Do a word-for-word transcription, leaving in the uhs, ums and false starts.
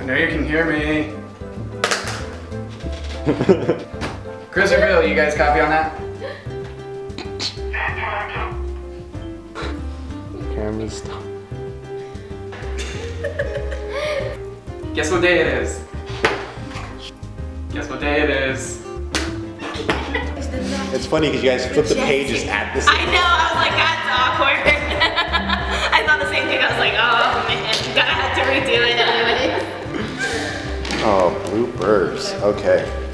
know you can hear me. Chris or Bill, you guys copy on that? Camera's stop. Guess what day it is? Guess what day it is? It's funny because you guys flip the pages at the same I know, I was like, that's awkward. I thought the same thing, I was like, oh man, gonna have to redo it anyway. Oh, bloopers. Okay.